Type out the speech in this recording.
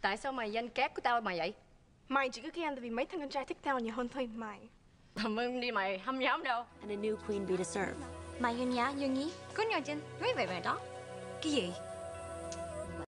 Tại sao mày danh cát của tao mày vậy? Mày chỉ cứ ghen tại vì mấy thằng con trai thích tao nhiều hơn thôi mày. Thầm ưng đi mày, không dám đâu. And a new queen bee to serve. Mày Yun nhá, Yun nhí. Có nhau trên, nói về đó. Cái gì?